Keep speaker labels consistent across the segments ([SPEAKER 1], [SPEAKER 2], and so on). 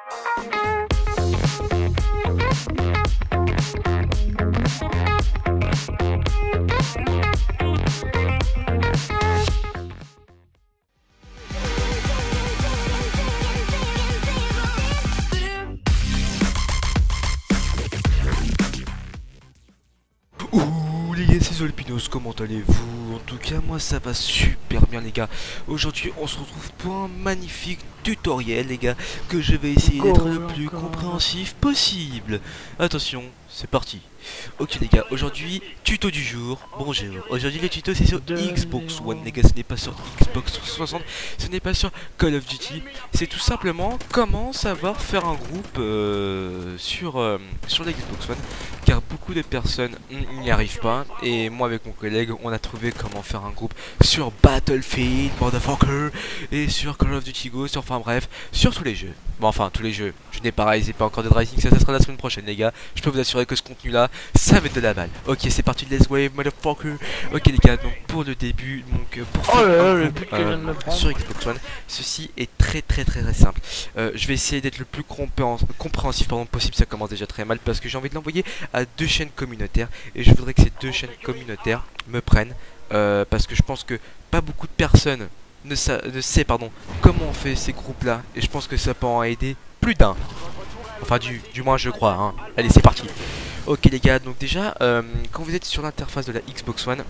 [SPEAKER 1] Ouh les gars, c'est Zolpinos, comment allez-vous? En tout cas moi ça va super bien les gars. Aujourd'hui on se retrouve pour un magnifique tutoriel les gars, que je vais essayer d'être le plus compréhensif possible. Attention, c'est parti. Ok les gars, aujourd'hui tuto du jour. Bonjour, aujourd'hui le tuto c'est sur Xbox One les gars, ce n'est pas sur Xbox 360, ce n'est pas sur Call of Duty. C'est tout simplement comment savoir faire un groupe sur la Xbox One, car beaucoup de personnes n'y arrivent pas. Et moi avec mon collègue on a trouvé comment faire un groupe sur Battlefield, Motherfucker, et sur Call of Duty Ghost, enfin bref, sur tous les jeux. Bon enfin tous les jeux, je n'ai pas réalisé pas encore de Rising, ça sera la semaine prochaine les gars. Je peux vous assurer que ce contenu là, ça va être de la balle. Ok c'est parti, let's wave motherfucker. Ok les gars, donc pour le début, donc pour faire un groupe, sur Xbox One, ceci est très simple. Je vais essayer d'être le plus compréhensif possible, ça commence déjà très mal parce que j'ai envie de l'envoyer à 2 chaînes communautaires et je voudrais que ces 2 chaînes communautaires me prennent parce que je pense que pas beaucoup de personnes ne sait comment on fait ces groupes là, et je pense que ça peut en aider plus d'un, enfin du moins je crois hein. Allez c'est parti. Ok les gars, donc déjà quand vous êtes sur l'interface de la Xbox One,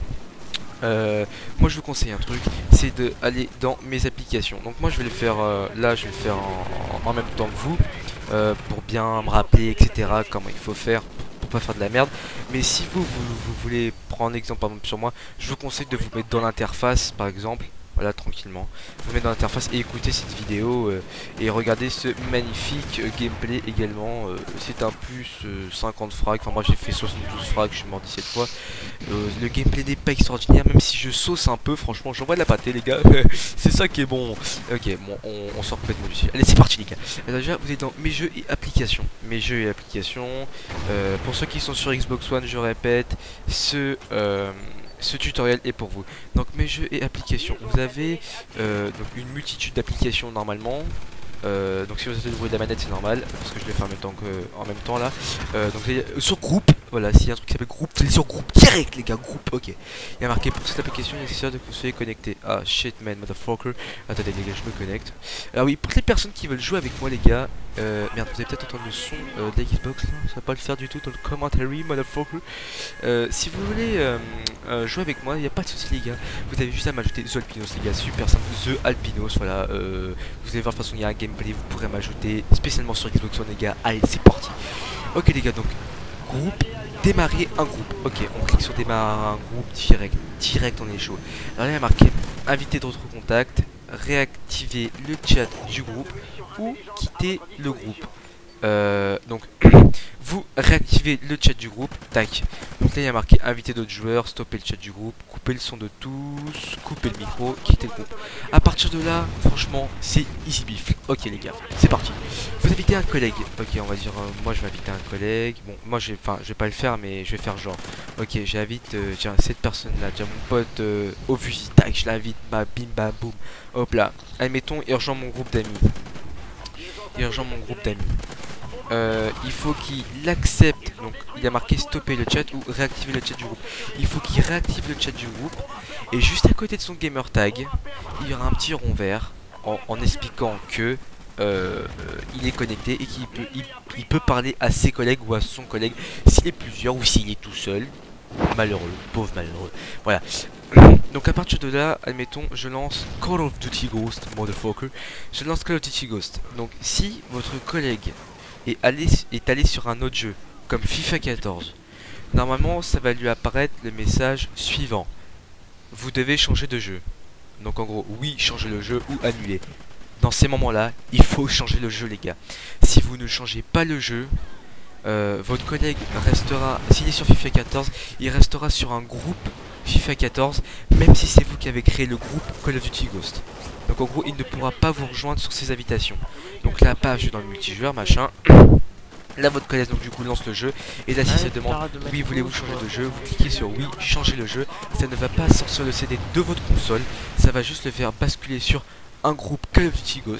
[SPEAKER 1] moi je vous conseille un truc, c'est d'aller dans mes applications. Donc moi je vais le faire là, je vais le faire en même temps que vous pour bien me rappeler etc comment il faut faire pour pas faire de la merde. Mais si vous voulez prendre l'exemple par exemple sur moi, je vous conseille de vous mettre dans l'interface par exemple. Voilà, tranquillement, vous mettez dans l'interface et écoutez cette vidéo et regardez ce magnifique gameplay également. C'est un plus 50 frags, enfin moi j'ai fait 72 frags, je suis mort 17 fois. Le gameplay n'est pas extraordinaire, même si je sauce un peu, franchement j'envoie de la pâtée les gars. C'est ça qui est bon. Ok, bon, on sort complètement du sujet. Allez c'est parti les gars. Alors, déjà vous êtes dans mes jeux et applications. Mes jeux et applications. Pour ceux qui sont sur Xbox One, je répète, ce tutoriel est pour vous. Donc mes jeux et applications, vous avez donc une multitude d'applications normalement. Donc si vous avez le bruit de la manette c'est normal parce que je l'ai fait en même temps là. Donc sur groupe, voilà, s'il y a un truc qui s'appelle groupe, vous allez sur groupe direct les gars, groupe, ok. Il y a marqué pour cette application il est nécessaire de que vous soyez connecté. Ah shit man, motherfucker. Attendez les gars, je me connecte. Alors oui, pour les personnes qui veulent jouer avec moi les gars, merde, vous avez peut-être entendu le son de la Xbox là, ça va pas le faire du tout dans le commentary, motherfucker. Si vous voulez jouer avec moi, il n'y a pas de souci les gars, vous avez juste à m'ajouter The Alpinos les gars, super simple, The Alpinos, voilà. Vous allez voir de toute façon il y a un gameplay, vous pourrez m'ajouter spécialement sur Xbox One les gars. Allez c'est parti. Ok les gars, donc groupe, démarrer un groupe. Ok, on clique sur démarrer un groupe direct on est chaud. Alors là il y a marqué inviter d'autres contacts, réactiver le chat du groupe ou quitter le groupe. Donc vous réactivez le chat du groupe, tac. Donc là il y a marqué inviter d'autres joueurs, stopper le chat du groupe, couper le son de tous, couper le micro, quitter le groupe. À partir de là, franchement, c'est easy beef. Ok les gars, c'est parti. Vous invitez un collègue. Ok, on va dire moi je vais inviter un collègue. Bon, moi je vais pas le faire mais je vais faire genre. Ok, j'invite tiens cette personne là, tiens mon pote au fusil, tac, je l'invite, bah bim bam boum. Hop là. Admettons, il rejoint mon groupe d'amis. Il faut qu'il accepte, donc il a marqué stopper le chat ou réactiver le chat du groupe. Il faut qu'il réactive le chat du groupe et juste à côté de son gamer tag, il y aura un petit rond vert en expliquant que il est connecté et qu'il peut parler à ses collègues ou à son collègue s'il est plusieurs ou s'il est tout seul. Malheureux, pauvre malheureux. Voilà. Donc à partir de là, admettons, je lance Call of Duty Ghost, motherfucker. Je lance Call of Duty Ghost. Donc si votre collègue est allé sur un autre jeu, comme FIFA 14, normalement ça va lui apparaître le message suivant. Vous devez changer de jeu. Donc en gros, oui, changer le jeu ou annuler. Dans ces moments-là, il faut changer le jeu les gars. Si vous ne changez pas le jeu, votre collègue restera, s'il est sur FIFA 14, il restera sur un groupe FIFA 14, même si c'est vous qui avez créé le groupe Call of Duty Ghost. Donc en gros il ne pourra pas vous rejoindre sur ces invitations. Donc là pas jeu dans le multijoueur machin. Là votre collègue donc du coup lance le jeu. Et là si ça demande oui voulez-vous changer de jeu, vous cliquez sur oui changer le jeu. Ça ne va pas sortir le CD de votre console, ça va juste le faire basculer sur un groupe Call of Duty Ghost.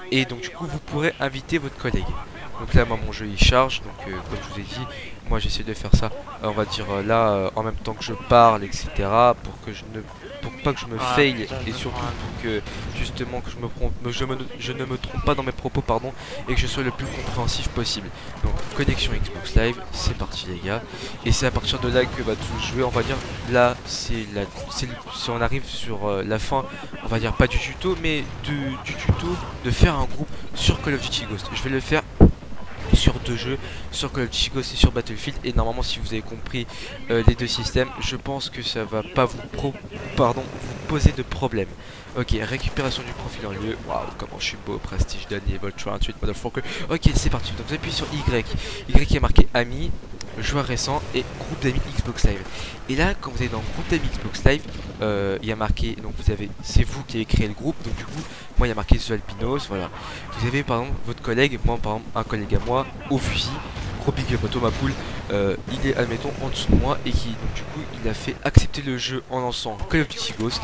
[SPEAKER 1] Et donc du coup vous pourrez inviter votre collègue. Donc là moi mon jeu il charge, donc comme je vous ai dit, moi j'essaie de faire ça, on va dire là en même temps que je parle, etc. pour que je ne pour pas que je me fail et surtout pour que justement que je ne me trompe pas dans mes propos, pardon, et que je sois le plus compréhensif possible. Donc connexion Xbox Live, c'est parti les gars, et c'est à partir de là que va tout jouer, on va dire. Là si on arrive sur la fin, on va dire pas du tuto, mais du tuto de faire un groupe sur Call of Duty Ghost. Je vais le faire sur deux jeux, sur Call of Duty Ghost et sur Battlefield, et normalement si vous avez compris les deux systèmes, je pense que ça va pas vous poser de problème. Ok, récupération du profil en lieu. Waouh, comment je suis beau, prestige dernier, Vol 38, motherfucker. Ok, c'est parti. Donc vous appuyez sur Y. Y qui est marqué ami, joueur récent et groupe d'amis Xbox Live. Et là, quand vous êtes dans le groupe d'amis Xbox Live, il y a marqué, donc vous avez, c'est vous qui avez créé le groupe, donc du coup, moi il y a marqué The Albinos, voilà. Vous avez par exemple votre collègue, moi par exemple un collègue à moi, au fusil, gros big up à Thomas Poul, il est admettons en dessous de moi et qui, donc du coup, il a fait accepter le jeu en lançant Call of Duty Ghost.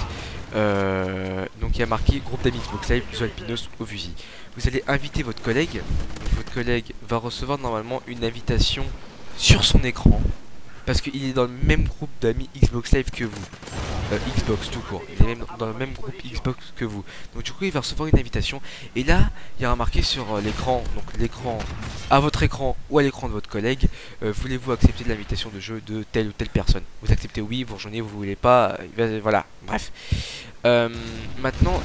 [SPEAKER 1] Donc il y a marqué groupe d'amis Xbox Live, The Albinos au fusil. Vous allez inviter votre collègue, donc votre collègue va recevoir normalement une invitation sur son écran parce qu'il est dans le même groupe d'amis Xbox Live que vous. Xbox tout court, il est même dans le même groupe Xbox que vous. Donc du coup il va recevoir une invitation et là il y aura marqué sur l'écran, donc l'écran à votre écran ou à l'écran de votre collègue, voulez-vous accepter l'invitation de jeu de telle ou telle personne. Vous acceptez oui, vous rejoignez, vous voulez pas, voilà, bref. Maintenant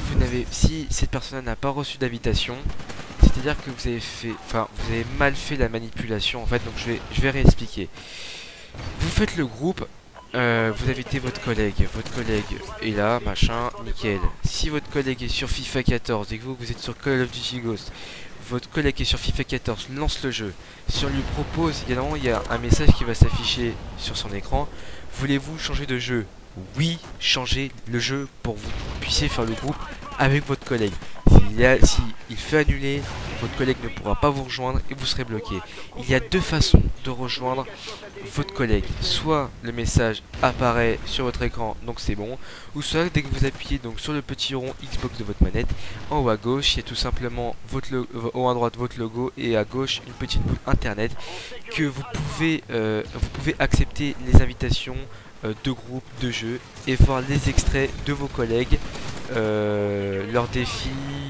[SPEAKER 1] si cette personne n'a pas reçu d'invitation, c'est-à-dire que vous avez mal fait la manipulation en fait, donc je vais réexpliquer. Vous faites le groupe, vous invitez votre collègue est là, machin, nickel. Si votre collègue est sur FIFA 14 et que vous êtes sur Call of Duty Ghost, votre collègue est sur FIFA 14 lance le jeu. Si on lui propose, également il y a un message qui va s'afficher sur son écran. Voulez-vous changer de jeu? Oui, changez le jeu pour que vous puissiez faire le groupe avec votre collègue. Si il fait annuler, votre collègue ne pourra pas vous rejoindre et vous serez bloqué. Il y a deux façons de rejoindre votre collègue. Soit le message apparaît sur votre écran, donc c'est bon. Ou soit dès que vous appuyez donc sur le petit rond Xbox de votre manette, en haut à gauche, il y a tout simplement en haut à droite votre logo et à gauche une petite boule internet que vous pouvez accepter les invitations de groupes de jeux et voir les extraits de vos collègues, leurs défis,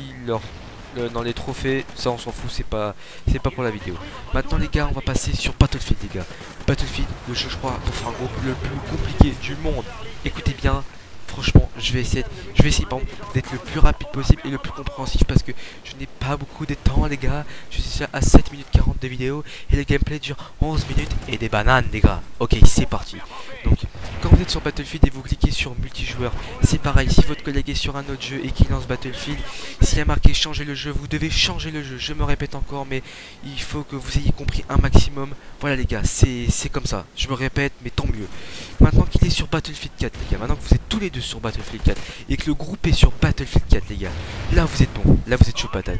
[SPEAKER 1] dans les trophées, ça on s'en fout, c'est pas pour la vidéo. Maintenant les gars, on va passer sur Battlefield les gars. Battlefield, le jeu je crois pour faire un groupe le plus compliqué du monde. Écoutez bien, franchement je vais essayer pardon, d'être le plus rapide possible et le plus compréhensif parce que je n'ai pas beaucoup de temps les gars. Je suis déjà à 7 minutes 40 de vidéo et le gameplay dure 11 minutes et des bananes les gars. Ok, c'est parti. Donc quand vous êtes sur Battlefield et vous cliquez sur multijoueur, c'est pareil. Si votre collègue est sur un autre jeu et qu'il lance Battlefield, s'il y a marqué changer le jeu, vous devez changer le jeu. Je me répète encore, mais il faut que vous ayez compris un maximum. Voilà les gars, c'est comme ça. Je me répète, mais tant mieux. Maintenant qu'il est sur Battlefield 4 les gars, maintenant que vous êtes tous les deux sur Battlefield 4 et que le groupe est sur Battlefield 4 les gars, là vous êtes bon, là vous êtes chaud patate.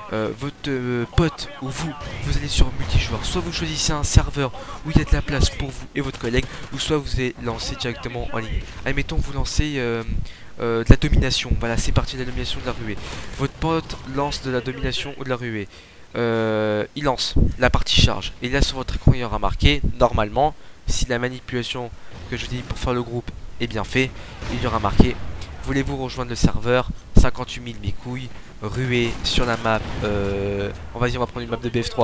[SPEAKER 1] Votre pote ou vous allez sur multijoueur, soit vous choisissez un serveur où il y a de la place pour vous et votre collègue, ou soit vous allez lancer directement en ligne. Admettons vous lancez de la domination, voilà c'est parti de la domination de la ruée. Votre pote lance de la domination ou de la ruée. Il lance, la partie charge, et là sur votre écran il y aura marqué, normalement, si la manipulation que je vous dis pour faire le groupe est bien fait, il y aura marqué, voulez-vous rejoindre le serveur 58 000 mes couilles, ruée sur la map, on va prendre une map de BF3,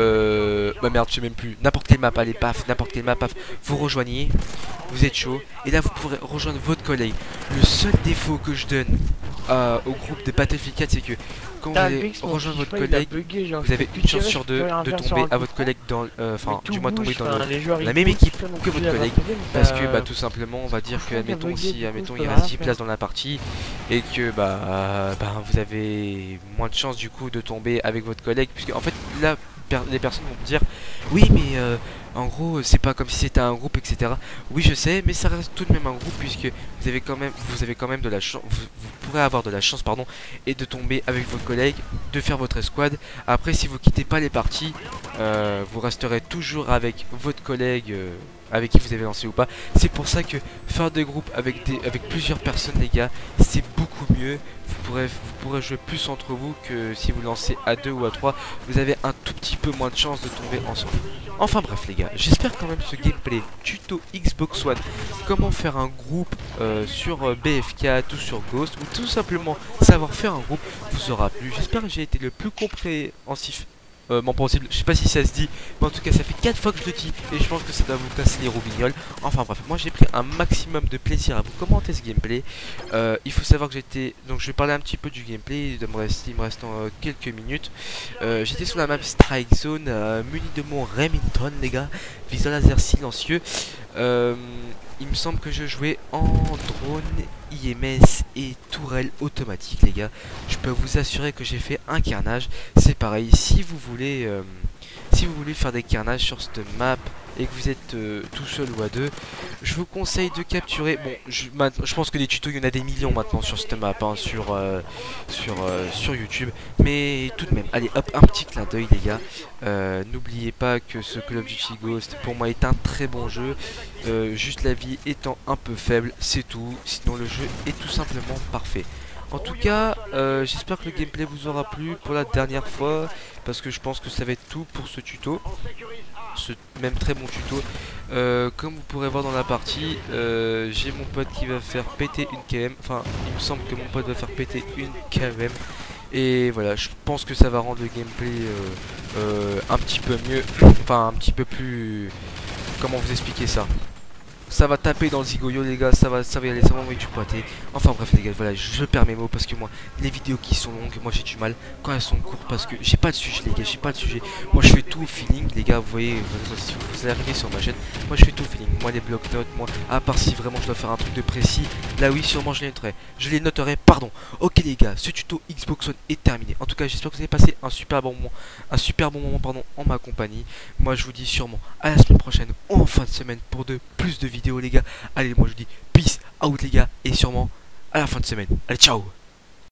[SPEAKER 1] bah merde je sais même plus, n'importe quelle map, allez paf, n'importe quelle map, paf, vous rejoignez, vous êtes chaud, et là vous pourrez rejoindre votre collègue. Le seul défaut que je donne au groupe de Battlefield 4, c'est que quand vous allez rejoindre votre collègue, vous avez une chance sur deux de tomber à votre collègue dans, enfin du moins tomber dans la même équipe que votre collègue, parce que bah tout simplement on va dire que admettons il reste 10 places dans la partie et que bah vous avez moins de chances du coup de tomber avec votre collègue, puisque en fait là les personnes vont me dire oui mais en gros c'est pas comme si c'était un groupe etc. Oui je sais, mais ça reste tout de même un groupe, puisque vous avez quand même de la chance, vous pourrez avoir de la chance pardon, et de tomber avec vos collègues, de faire votre escouade. Après si vous quittez pas les parties, vous resterez toujours avec votre collègue avec qui vous avez lancé ou pas. C'est pour ça que faire des groupes avec plusieurs personnes les gars, c'est beaucoup mieux. Vous pourrez jouer plus entre vous que si vous lancez à 2 ou à 3. Vous avez un tout petit peu moins de chances de tomber ensemble. Enfin bref les gars, j'espère quand même ce gameplay tuto Xbox One, comment faire un groupe sur BF4 ou sur Ghost, ou tout simplement savoir faire un groupe, vous aura plu. J'espère que j'ai été le plus compréhensif possible. Je sais pas si ça se dit, mais en tout cas ça fait 4 fois que je le dis et je pense que ça doit vous casser les roubignoles. Enfin bref, moi j'ai pris un maximum de plaisir à vous commenter ce gameplay. Il faut savoir que j'étais, donc je vais parler un petit peu du gameplay, il me reste quelques minutes. J'étais sur la map Strike Zone, muni de mon Remington les gars, viseur laser silencieux. Il me semble que je jouais en drone, IMS et tourelle automatique les gars. Je peux vous assurer que j'ai fait un carnage. C'est pareil, si vous voulez faire des carnages sur cette map et que vous êtes tout seul ou à deux, je vous conseille de capturer. Bon, je pense que des tutos, il y en a des millions maintenant sur cette map, hein, sur YouTube. Mais tout de même, allez hop, un petit clin d'œil les gars. N'oubliez pas que ce Call of Duty Ghost pour moi est un très bon jeu. Juste la vie étant un peu faible, c'est tout. Sinon le jeu est tout simplement parfait. En tout cas, j'espère que le gameplay vous aura plu pour la dernière fois, parce que je pense que ça va être tout pour ce tuto, ce même très bon tuto. Comme vous pourrez voir dans la partie, j'ai mon pote qui va faire péter une KM, enfin il me semble que mon pote va faire péter une KM. Et voilà, je pense que ça va rendre le gameplay un petit peu mieux, enfin un petit peu plus... Comment vous expliquer ça? Ça va taper dans le zigoyo les gars, ça va y aller, ça va envoyer du pâté. Enfin bref les gars, voilà, je perds mes mots parce que moi, les vidéos qui sont longues, moi j'ai du mal quand elles sont courtes parce que j'ai pas de sujet les gars, j'ai pas de sujet. Moi je fais tout au feeling les gars, vous voyez, si vous arrivez sur ma chaîne, moi je fais tout au feeling. Moi les blocs-notes, moi, à part si vraiment je dois faire un truc de précis, là oui sûrement je les noterai, pardon. Ok les gars, ce tuto Xbox One est terminé. En tout cas j'espère que vous avez passé un super bon moment, pardon, en ma compagnie. Moi je vous dis sûrement à la semaine prochaine ou en fin de semaine pour plus de vidéos les gars. Allez, moi je vous dis peace out les gars et sûrement à la fin de semaine. Allez, ciao.